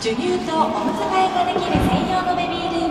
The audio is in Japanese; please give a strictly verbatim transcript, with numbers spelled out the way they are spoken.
授乳とおむつ替えができる専用のベビールーム